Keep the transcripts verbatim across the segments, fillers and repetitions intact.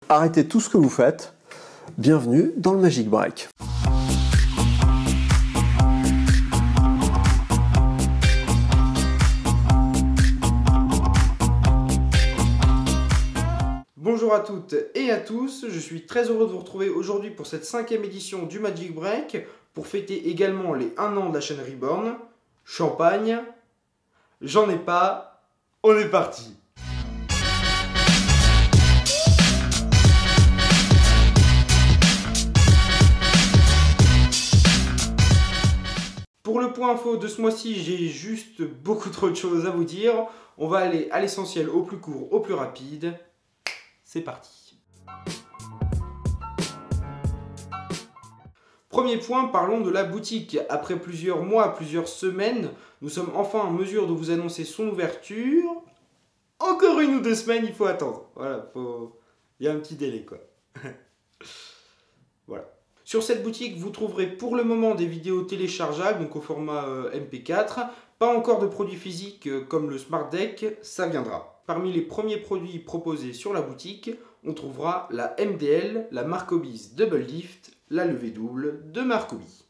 Arrêtez tout ce que vous faites. Bienvenue dans le Magic Break. Bonjour à toutes et à tous, je suis très heureux de vous retrouver aujourd'hui pour cette cinquième édition du Magic Break, pour fêter également les un an de la chaîne Reborn. Champagne, j'en ai pas, on est parti. Pour le point info de ce mois-ci, j'ai juste beaucoup trop de choses à vous dire. On va aller à l'essentiel, au plus court, au plus rapide. C'est parti. Premier point, parlons de la boutique. Après plusieurs mois, plusieurs semaines, nous sommes enfin en mesure de vous annoncer son ouverture. Encore une ou deux semaines, il faut attendre. Voilà, faut... il y a un petit délai, quoi. Voilà. Sur cette boutique, vous trouverez pour le moment des vidéos téléchargeables, donc au format euh, M P quatre. Pas encore de produits physiques euh, comme le Smart Deck, ça viendra. Parmi les premiers produits proposés sur la boutique, on trouvera la M D L, la Marcobis Double Lift, la levée double de Marcobis.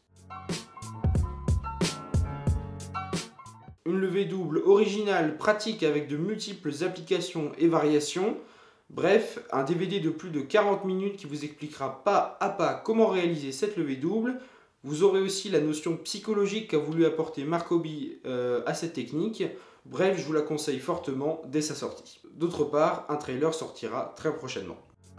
Une levée double originale, pratique avec de multiples applications et variations. Bref, un D V D de plus de quarante minutes qui vous expliquera pas à pas comment réaliser cette levée double. Vous aurez aussi la notion psychologique qu'a voulu apporter Marcobis euh, à cette technique. Bref, je vous la conseille fortement dès sa sortie. D'autre part, un trailer sortira très prochainement.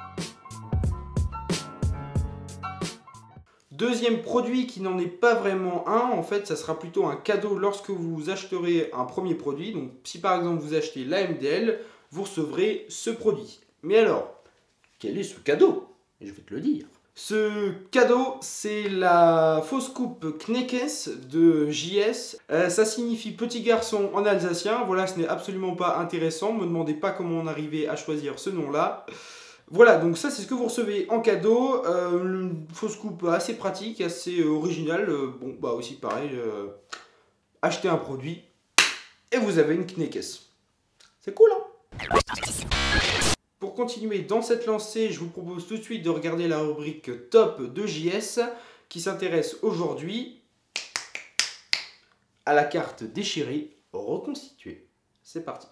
Deuxième produit qui n'en est pas vraiment un, en fait, ça sera plutôt un cadeau lorsque vous acheterez un premier produit. Donc, si par exemple vous achetez la M D L, vous recevrez ce produit. Mais alors, quel est ce cadeau? Je vais te le dire. Ce cadeau, c'est la fausse coupe Kneckes de J S. Euh, ça signifie petit garçon en alsacien. Voilà, ce n'est absolument pas intéressant. Ne me demandez pas comment on arrivait à choisir ce nom-là. Voilà, donc ça, c'est ce que vous recevez en cadeau. Euh, une fausse coupe assez pratique, assez originale. Euh, bon, bah aussi pareil, euh, achetez un produit et vous avez une Kneckes. C'est cool, hein? Pour continuer dans cette lancée, je vous propose tout de suite de regarder la rubrique Top de J S qui s'intéresse aujourd'hui à la carte déchirée reconstituée. C'est parti.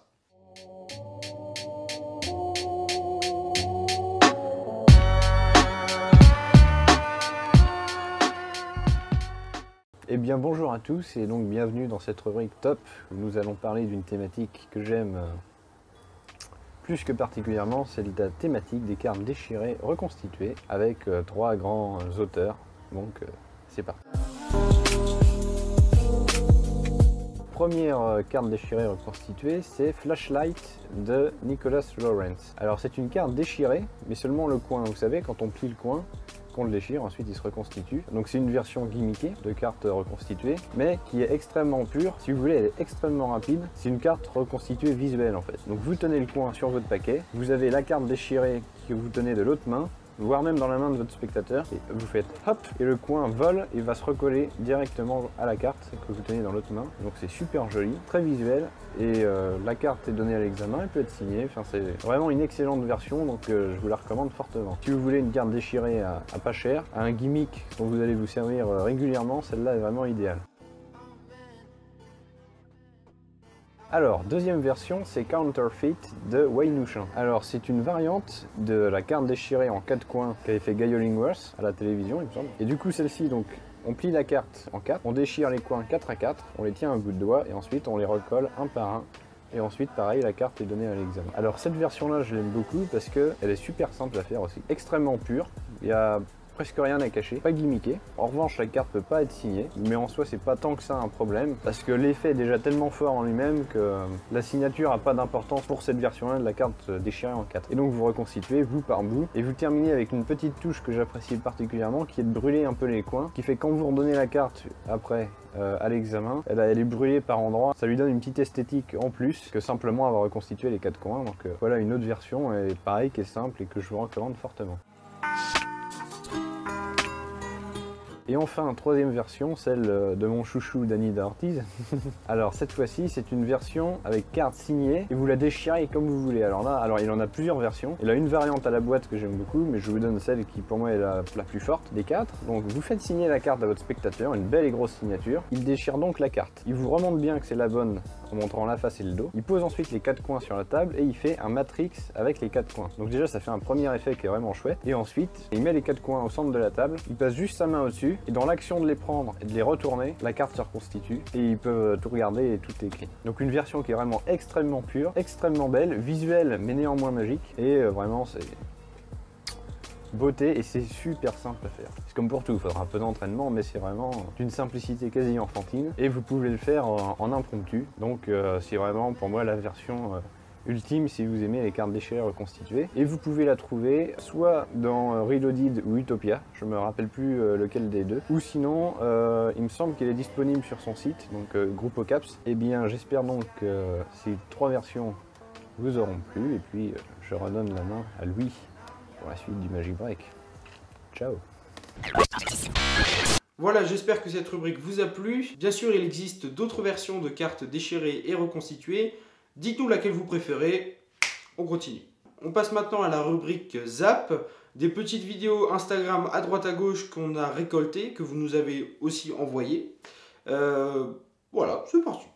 Eh bien bonjour à tous et donc bienvenue dans cette rubrique Top où nous allons parler d'une thématique que j'aime plus que particulièrement, c'est la thématique des cartes déchirées reconstituées avec euh, trois grands euh, auteurs. Donc euh, c'est parti. Première euh, carte déchirée reconstituée, c'est Flashlight de Nicholas Lawrence. Alors c'est une carte déchirée, mais seulement le coin. Vous savez, quand on plie le coin, qu'on le déchire, ensuite il se reconstitue. Donc c'est une version gimmickée de carte reconstituée, mais qui est extrêmement pure. Si vous voulez, elle est extrêmement rapide. C'est une carte reconstituée visuelle en fait. Donc vous tenez le coin sur votre paquet, vous avez la carte déchirée que vous tenez de l'autre main, voire même dans la main de votre spectateur, et vous faites hop, et le coin vole et va se recoller directement à la carte que vous tenez dans l'autre main. Donc c'est super joli, très visuel, et euh, la carte est donnée à l'examen, elle peut être signée, enfin c'est vraiment une excellente version, donc euh, je vous la recommande fortement. Si vous voulez une carte déchirée à, à pas cher, à un gimmick dont vous allez vous servir euh, régulièrement, celle-là est vraiment idéale. Alors, deuxième version, c'est Counterfeit de Wayne Houchin. Alors, c'est une variante de la carte déchirée en quatre coins qu'avait fait Guy Hollingworth à la télévision, il me semble. Et du coup, celle-ci, donc, on plie la carte en quatre, on déchire les coins quatre à quatre, on les tient à bout de doigt et ensuite on les recolle un par un. Et ensuite, pareil, la carte est donnée à l'examen. Alors, cette version-là, je l'aime beaucoup parce qu'elle est super simple à faire aussi. Extrêmement pure. Il y a presque rien à cacher, pas gimmické. En revanche, la carte peut pas être signée, mais en soi c'est pas tant que ça un problème, parce que l'effet est déjà tellement fort en lui-même que la signature a pas d'importance pour cette version-là de la carte déchirée en quatre. Et donc vous reconstituez bout par bout, et vous terminez avec une petite touche que j'apprécie particulièrement, qui est de brûler un peu les coins, qui fait quand vous redonnez la carte après euh, à l'examen, elle, elle est brûlée par endroits, ça lui donne une petite esthétique en plus que simplement avoir reconstitué les quatre coins. Donc euh, voilà une autre version, et pareil, qui est simple et que je vous recommande fortement. Et enfin, troisième version, celle de mon chouchou Danny Ortiz. Alors cette fois-ci, c'est une version avec carte signée et vous la déchirez comme vous voulez. Alors là, alors il en a plusieurs versions. Il a une variante à la boîte que j'aime beaucoup, mais je vous donne celle qui pour moi est la, la plus forte des quatre. Donc vous faites signer la carte à votre spectateur, une belle et grosse signature. Il déchire donc la carte. Il vous remonte bien que c'est la bonne en montrant la face et le dos. Il pose ensuite les quatre coins sur la table et il fait un matrix avec les quatre coins. Donc déjà ça fait un premier effet qui est vraiment chouette. Et ensuite, il met les quatre coins au centre de la table, il passe juste sa main au-dessus et dans l'action de les prendre et de les retourner, la carte se reconstitue et ils peuvent tout regarder et tout est écrit. Donc une version qui est vraiment extrêmement pure, extrêmement belle, visuelle mais néanmoins magique et euh, vraiment c'est beauté et c'est super simple à faire. C'est comme pour tout, il faudra un peu d'entraînement mais c'est vraiment d'une simplicité quasi enfantine et vous pouvez le faire en, en impromptu. Donc euh, c'est vraiment pour moi la version euh, ultime si vous aimez les cartes déchirées reconstituées. Et vous pouvez la trouver soit dans Reloaded ou Utopia, je me rappelle plus euh, lequel des deux, ou sinon euh, il me semble qu'elle est disponible sur son site, donc euh, Groupe Ocaps. Et bien j'espère donc que euh, ces trois versions vous auront plu et puis euh, je redonne la main à Louis pour la suite du Magic Break. Ciao. Voilà, j'espère que cette rubrique vous a plu. Bien sûr, il existe d'autres versions de cartes déchirées et reconstituées. Dites-nous laquelle vous préférez, on continue. On passe maintenant à la rubrique Zap, des petites vidéos Instagram à droite à gauche qu'on a récoltées, que vous nous avez aussi envoyées. Euh, voilà, c'est parti.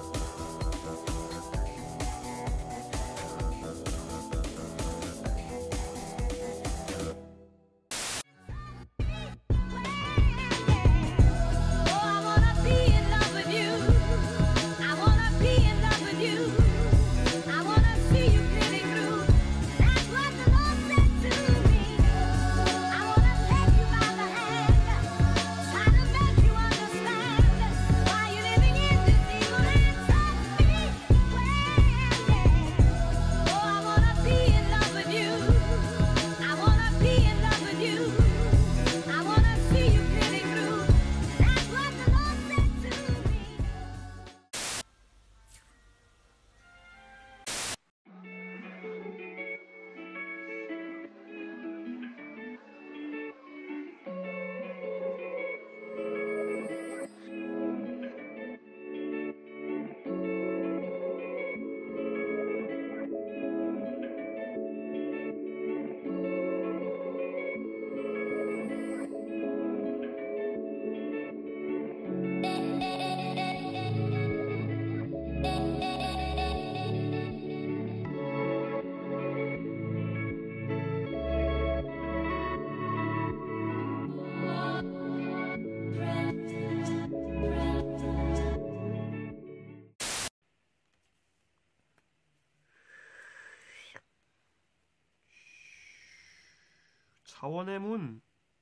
자원의 문.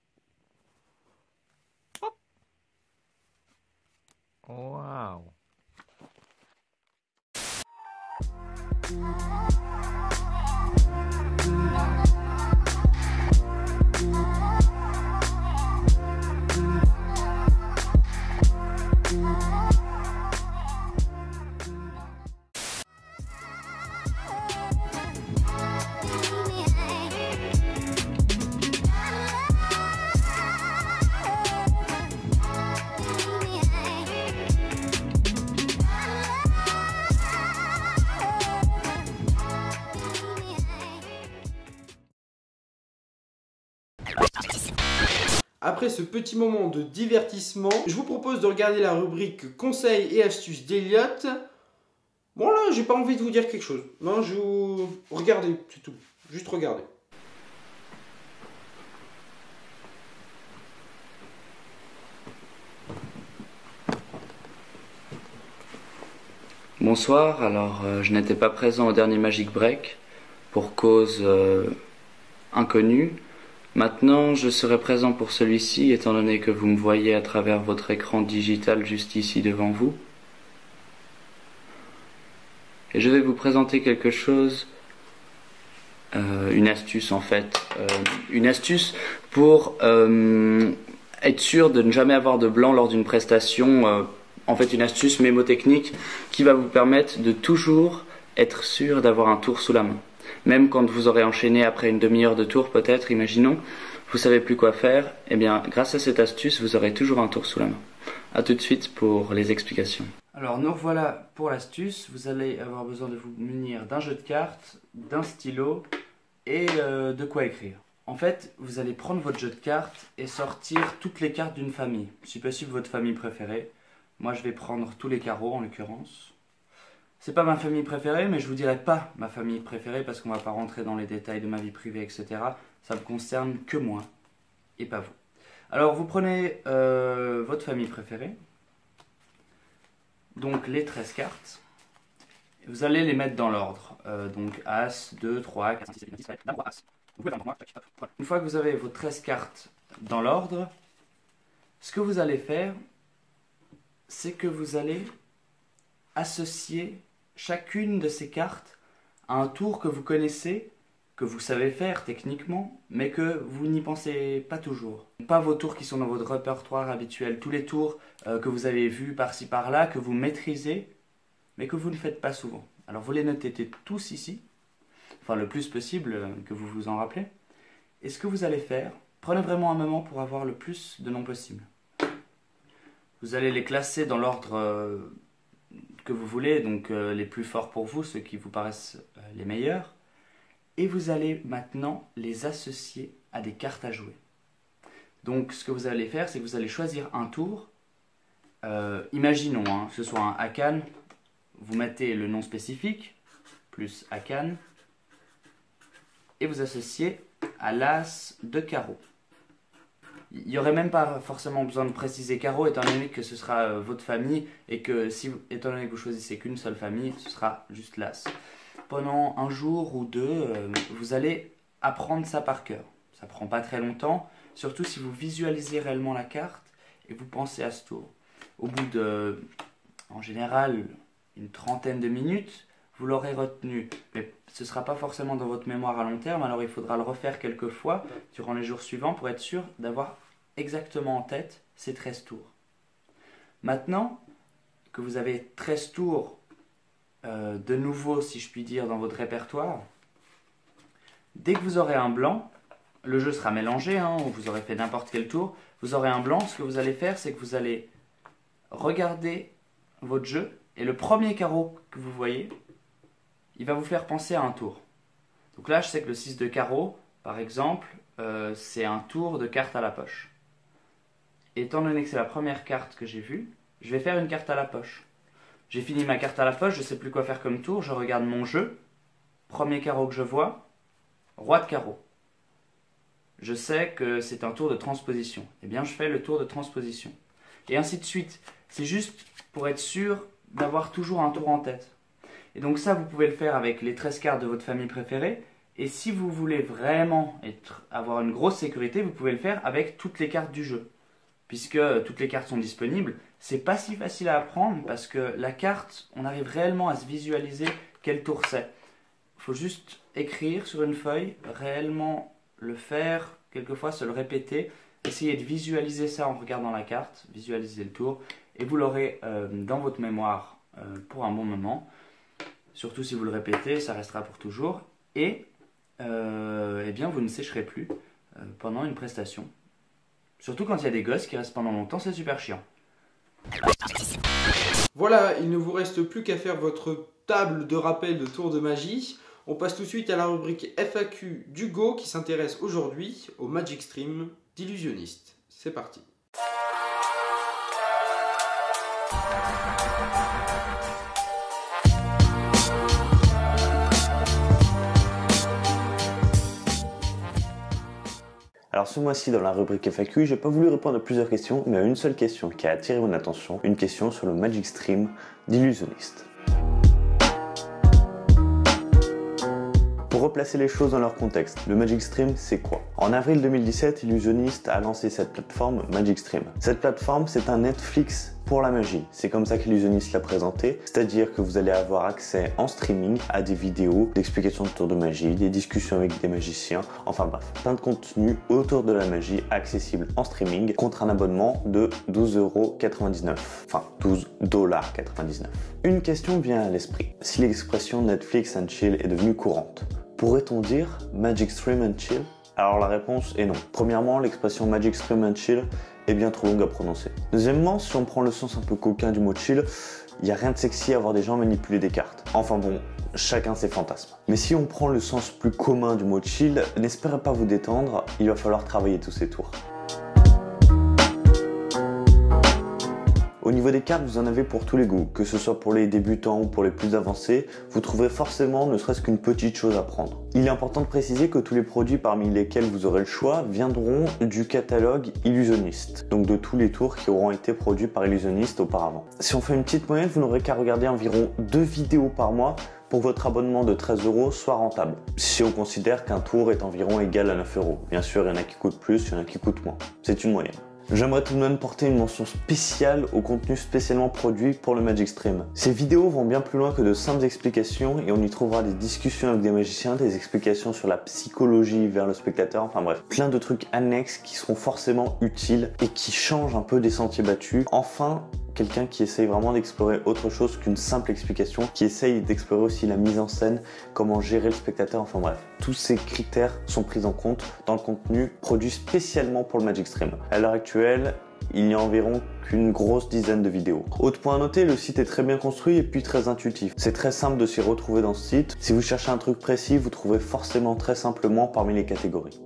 뻑. 와우. Après ce petit moment de divertissement, je vous propose de regarder la rubrique conseils et astuces d'Eliott. Bon là, j'ai pas envie de vous dire quelque chose. Non, je vous... Regardez, c'est tout. Juste regardez. Bonsoir, alors euh, je n'étais pas présent au dernier Magic Break pour cause euh, inconnue. Maintenant, je serai présent pour celui-ci, étant donné que vous me voyez à travers votre écran digital juste ici devant vous. Et je vais vous présenter quelque chose, euh, une astuce en fait, euh, une astuce pour euh, être sûr de ne jamais avoir de blanc lors d'une prestation, euh, en fait une astuce mémotechnique qui va vous permettre de toujours être sûr d'avoir un tour sous la main. même quand vous aurez enchaîné après une demi-heure de tour peut-être, imaginons, vous savez plus quoi faire, eh bien grâce à cette astuce, vous aurez toujours un tour sous la main. A tout de suite pour les explications. Alors nous revoilà pour l'astuce. Vous allez avoir besoin de vous munir d'un jeu de cartes, d'un stylo et euh, de quoi écrire. En fait, vous allez prendre votre jeu de cartes et sortir toutes les cartes d'une famille. Si possible, votre famille préférée. Moi, je vais prendre tous les carreaux en l'occurrence. C'est pas ma famille préférée, mais je vous dirai pas ma famille préférée parce qu'on va pas rentrer dans les détails de ma vie privée, et cetera. Ça ne me concerne que moi et pas vous. Alors, vous prenez euh, votre famille préférée, donc les treize cartes. Vous allez les mettre dans l'ordre. Euh, donc As, deux, trois, quatre, cinq, six, sept, huit, dix, d'abord As. Une fois que vous avez vos treize cartes dans l'ordre, ce que vous allez faire, c'est que vous allez associer chacune de ces cartes à un tour que vous connaissez, que vous savez faire techniquement, mais que vous n'y pensez pas toujours. Pas vos tours qui sont dans votre répertoire habituel, tous les tours euh, que vous avez vus par-ci par-là, que vous maîtrisez, mais que vous ne faites pas souvent. Alors vous les notez tous ici, enfin le plus possible euh, que vous vous en rappelez. Et ce que vous allez faire, prenez vraiment un moment pour avoir le plus de noms possible. Vous allez les classer dans l'ordre euh, que vous voulez, donc euh, les plus forts pour vous, ceux qui vous paraissent euh, les meilleurs. Et vous allez maintenant les associer à des cartes à jouer. Donc ce que vous allez faire, c'est que vous allez choisir un tour. Euh, imaginons hein, que ce soit un Akan, vous mettez le nom spécifique, plus Akan, et vous associez à l'As de carreau. Il n'y aurait même pas forcément besoin de préciser carreau, étant donné que ce sera euh, votre famille, et que si, étant donné que vous choisissez qu'une seule famille, ce sera juste l'As. Pendant un jour ou deux, euh, vous allez apprendre ça par cœur. Ça prend pas très longtemps, surtout si vous visualisez réellement la carte et vous pensez à ce tour. Au bout de, en général, une trentaine de minutes, vous l'aurez retenu. Mais ce ne sera pas forcément dans votre mémoire à long terme, alors il faudra le refaire quelques fois durant les jours suivants pour être sûr d'avoir exactement en tête ces treize tours. Maintenant que vous avez treize tours euh, de nouveau, si je puis dire, dans votre répertoire, dès que vous aurez un blanc, le jeu sera mélangé, hein, vous aurez fait n'importe quel tour, vous aurez un blanc, ce que vous allez faire, c'est que vous allez regarder votre jeu, et le premier carreau que vous voyez, il va vous faire penser à un tour. Donc là, je sais que le six de carreau, par exemple, euh, c'est un tour de carte à la poche. Étant donné que c'est la première carte que j'ai vue, je vais faire une carte à la poche. J'ai fini ma carte à la poche, je ne sais plus quoi faire comme tour, je regarde mon jeu, premier carreau que je vois, roi de carreau. Je sais que c'est un tour de transposition. Eh bien, je fais le tour de transposition. Et ainsi de suite. C'est juste pour être sûr d'avoir toujours un tour en tête. Et donc ça, vous pouvez le faire avec les treize cartes de votre famille préférée. Et si vous voulez vraiment être, avoir une grosse sécurité, vous pouvez le faire avec toutes les cartes du jeu. Puisque toutes les cartes sont disponibles, c'est pas si facile à apprendre parce que la carte, on arrive réellement à se visualiser quel tour c'est. Il faut juste écrire sur une feuille, réellement le faire, quelquefois se le répéter, essayer de visualiser ça en regardant la carte, visualiser le tour, et vous l'aurez euh, dans votre mémoire euh, pour un bon moment. Surtout si vous le répétez, ça restera pour toujours. Et euh, eh bien, vous ne sécherez plus euh, pendant une prestation. Surtout quand il y a des gosses qui restent pendant longtemps, c'est super chiant. Voilà, il ne vous reste plus qu'à faire votre table de rappel de tour de magie. On passe tout de suite à la rubrique F A Q d'Hugo qui s'intéresse aujourd'hui au Magic Stream d'illusionniste. C'est parti. Alors ce mois-ci dans la rubrique F A Q, j'ai pas voulu répondre à plusieurs questions, mais à une seule question qui a attiré mon attention, une question sur le Magic Stream d'illusionniste. Pour replacer les choses dans leur contexte, le Magic Stream, c'est quoi? En avril deux mille dix-sept, Illusionniste a lancé cette plateforme Magic Stream. Cette plateforme, c'est un Netflix pour la magie. C'est comme ça qu'Illusionniste l'a présenté, c'est-à-dire que vous allez avoir accès en streaming à des vidéos d'explications de tours de magie, des discussions avec des magiciens, enfin bref, plein de contenu autour de la magie accessible en streaming contre un abonnement de douze euros quatre-vingt-dix-neuf, enfin douze dollars quatre-vingt-dix-neuf. Une question vient à l'esprit. Si l'expression Netflix and chill est devenue courante, Pourrait-on dire Magic Stream and Chill? Alors la réponse est non. Premièrement, l'expression Magic Stream and Chill est bien trop longue à prononcer. Deuxièmement, si on prend le sens un peu coquin du mot chill, il n'y a rien de sexy à voir des gens manipuler des cartes. Enfin bon, chacun ses fantasmes. Mais si on prend le sens plus commun du mot chill, n'espérez pas vous détendre, il va falloir travailler tous ces tours. Au niveau des cartes, vous en avez pour tous les goûts, que ce soit pour les débutants ou pour les plus avancés, vous trouverez forcément ne serait-ce qu'une petite chose à prendre. Il est important de préciser que tous les produits parmi lesquels vous aurez le choix viendront du catalogue Illusionniste, donc de tous les tours qui auront été produits par Illusionniste auparavant. Si on fait une petite moyenne, vous n'aurez qu'à regarder environ deux vidéos par mois pour que votre abonnement de treize euros soit rentable, si on considère qu'un tour est environ égal à neuf euros. Bien sûr, il y en a qui coûtent plus, il y en a qui coûtent moins. C'est une moyenne. J'aimerais tout de même porter une mention spéciale au contenu spécialement produit pour le Magic Stream. Ces vidéos vont bien plus loin que de simples explications et on y trouvera des discussions avec des magiciens, des explications sur la psychologie vers le spectateur, enfin bref, plein de trucs annexes qui seront forcément utiles et qui changent un peu des sentiers battus. Enfin, quelqu'un qui essaye vraiment d'explorer autre chose qu'une simple explication, qui essaye d'explorer aussi la mise en scène, comment gérer le spectateur, enfin bref. Tous ces critères sont pris en compte dans le contenu produit spécialement pour le Magic Stream. À l'heure actuelle, il n'y a environ qu'une grosse dizaine de vidéos. Autre point à noter, le site est très bien construit et puis très intuitif. C'est très simple de s'y retrouver dans ce site. Si vous cherchez un truc précis, vous trouvez forcément très simplement parmi les catégories.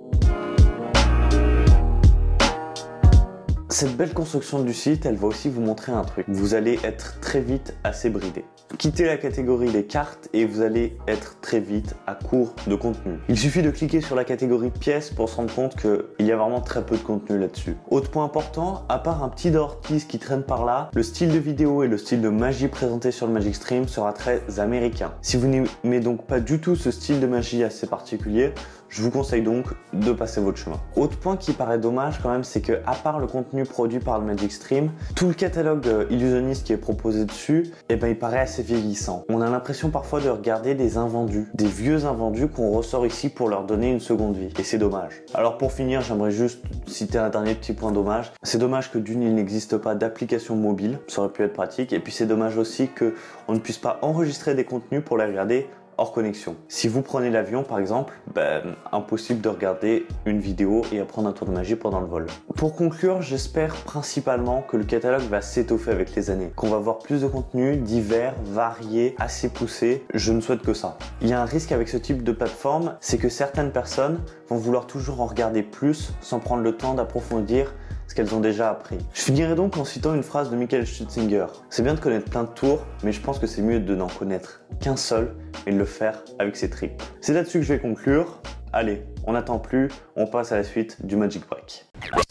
Cette belle construction du site, elle va aussi vous montrer un truc. Vous allez être très vite assez bridé. Quittez la catégorie des cartes et vous allez être très vite à court de contenu. Il suffit de cliquer sur la catégorie pièces pour se rendre compte qu'il y a vraiment très peu de contenu là-dessus. Autre point important, à part un petit Ortiz qui traîne par là, le style de vidéo et le style de magie présenté sur le Magic Stream sera très américain. Si vous n'aimez donc pas du tout ce style de magie assez particulier, je vous conseille donc de passer votre chemin. Autre point qui paraît dommage quand même, c'est que à part le contenu produit par le Magic Stream, tout le catalogue illusionniste qui est proposé dessus, eh ben, il paraît assez vieillissant. On a l'impression parfois de regarder des invendus, des vieux invendus qu'on ressort ici pour leur donner une seconde vie. Et c'est dommage. Alors pour finir, j'aimerais juste citer un dernier petit point dommage. C'est dommage que d'une, il n'existe pas d'application mobile, ça aurait pu être pratique. Et puis c'est dommage aussi qu'on ne puisse pas enregistrer des contenus pour les regarder hors connexion. Si vous prenez l'avion par exemple, ben, impossible de regarder une vidéo et apprendre un tour de magie pendant le vol. Pour conclure, j'espère principalement que le catalogue va s'étoffer avec les années, qu'on va voir plus de contenus divers, variés, assez poussés. Je ne souhaite que ça. Il y a un risque avec ce type de plateforme, c'est que certaines personnes vont vouloir toujours en regarder plus sans prendre le temps d'approfondir ce qu'elles ont déjà appris. Je finirai donc en citant une phrase de Michael Stutzinger. C'est bien de connaître plein de tours, mais je pense que c'est mieux de n'en connaître qu'un seul et de le faire avec ses tripes. C'est là-dessus que je vais conclure. Allez, on n'attend plus, on passe à la suite du Magic Break.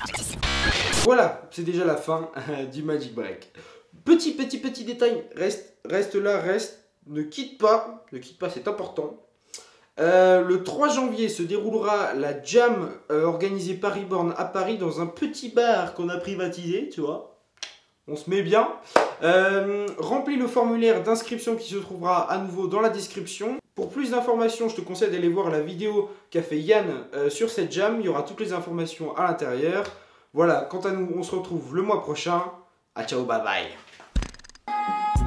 Voilà, c'est déjà la fin du Magic Break. Petit, petit, petit détail, reste, reste là, reste, ne quitte pas, ne quitte pas, c'est important. Euh, le trois janvier se déroulera la jam euh, organisée par Reborn à Paris dans un petit bar qu'on a privatisé, tu vois. On se met bien. Euh, remplis le formulaire d'inscription qui se trouvera à nouveau dans la description. Pour plus d'informations, je te conseille d'aller voir la vidéo qu'a fait Yann euh, sur cette jam. Il y aura toutes les informations à l'intérieur. Voilà, quant à nous, on se retrouve le mois prochain. À ciao, bye bye.